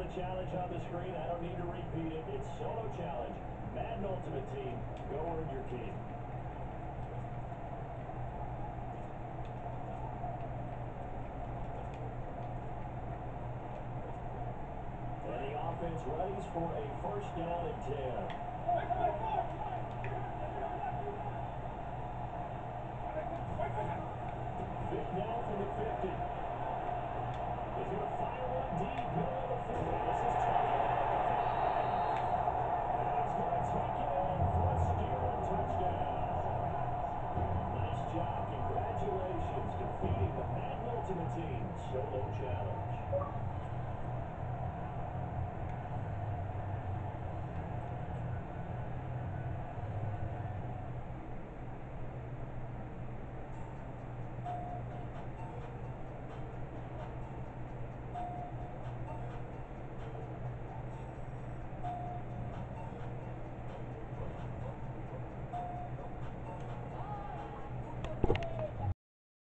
challenge on the screen. I don't need to repeat it. It's solo challenge. Madden Ultimate Team. Go earn your keep. And the offense readies for a first down and 10. Fifth down from the 50. He's going to fire one deep, middle of the field. This is tough